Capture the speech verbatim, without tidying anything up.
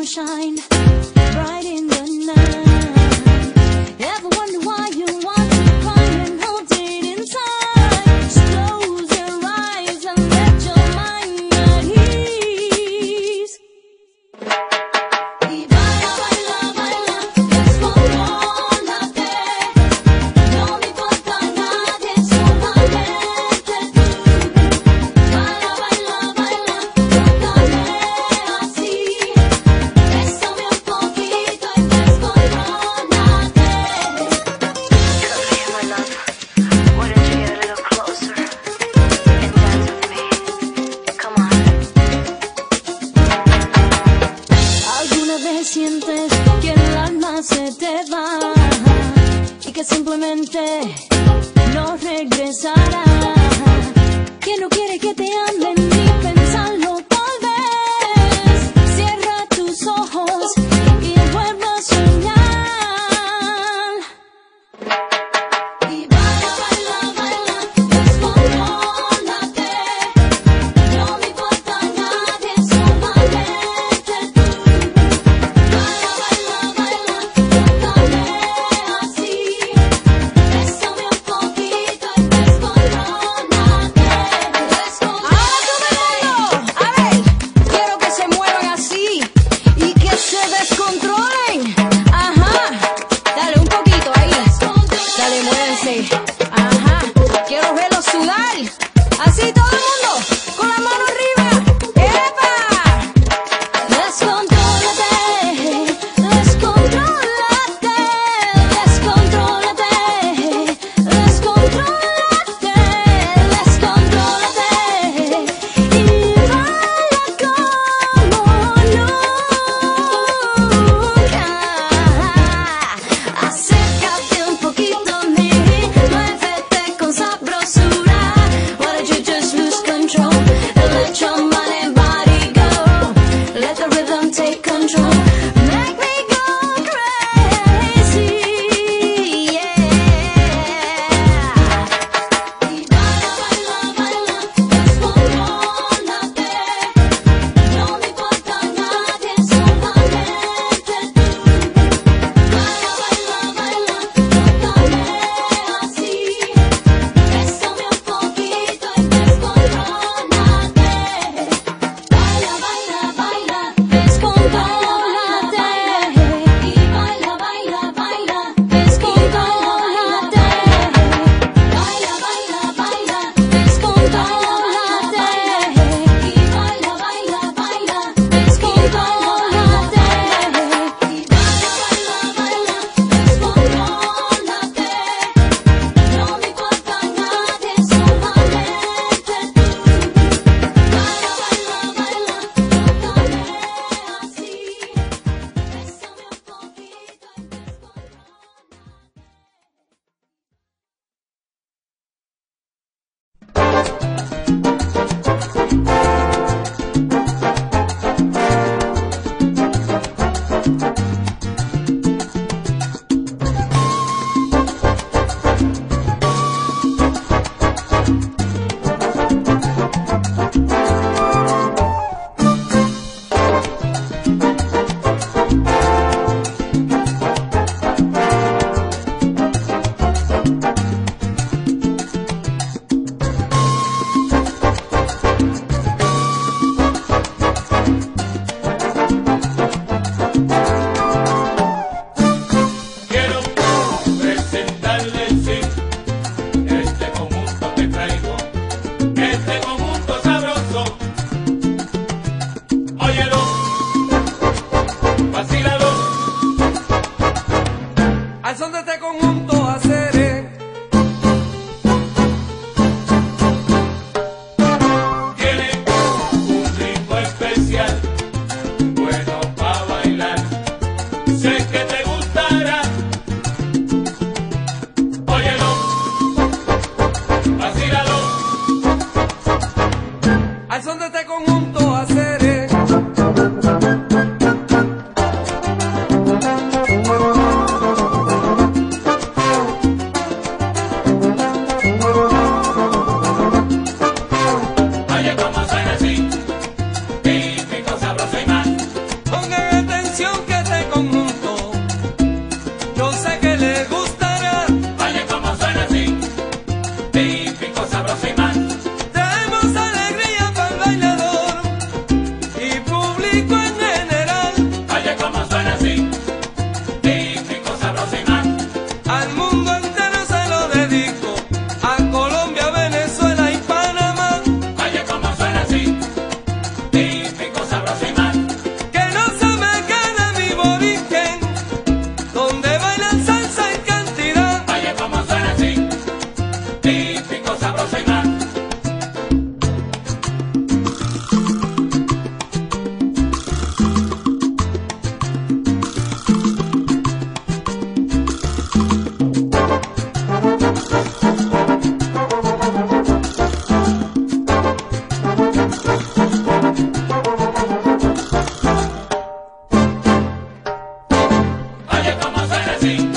sunshine, bright in the night. Ever wonder why you want to cry and hold it inside? Just close your eyes and let your mind at ease. Y baila, baila, baila, descontrólate. No me importa nadie, solamente tú. Baila, baila, baila, tócame así. Bésame un poquito y descontrólate. Come here, my love. Why don't you get a little closer and dance with me? Come on. ¿Alguna vez sientes que el alma se te va y que simplemente no regresará? Que no quiere que te amen ni pensarlo tal vez. Cierra tus ojos y vuelve a soñar. Y baila, baila, baila, descontrólate. No me importa nadie, solamente tú. Baila, baila, baila, tócame así. Bésame un poquito y descontrólate. Ahora todo el mundo, a ver, quiero que se muevan así y que se descontrolen. Ajá, dale un poquito ahí. Dale, muévense. Ajá, quiero verlos sudar. Así todo el mundo, con la mano arriba. ¡Epa! Descontrólate, descontrólate, descontrólate, descontrólate, descontrólate. Y baila como nunca. Acércate un poquito a mí, muévete con sabrosura. Why don't you just lose control and let your mind and body go? Let the rhythm take control. Make me go crazy, yeah. Y baila, baila, baila, descontrólate. No me importa nadie, solamente tú. Baila, baila, baila, tócame así. Bésame un poquito y descontrólate. Baila, baila, baila, descontrólate. Y baila, baila, baila, descontrólate. Baila, baila, baila, descontrólate. Y baila, baila, baila, descontrólate. Y baila, baila, baila, descontrólate. No me importa nadie, solamente tú. Baila, baila, baila, tócame así. Bésame un poquito y descontrólate. canción que te conjunto, yo sé que le gustará. Oye, cómo suena así, típico, sabroso y más. Traemos alegría para el bailador y público en general. Oye, cómo suena así, típico, sabroso y más. Al mundo entero se lo dedico, a Colombia, Venezuela y Panamá. Oye, cómo suena así, típico, sabroso y más. Que no se me quede mi boriquen, donde bailan salsa en cantidad. Oye, cómo suena así, típico, sabroso y más. Oye, cómo suena así,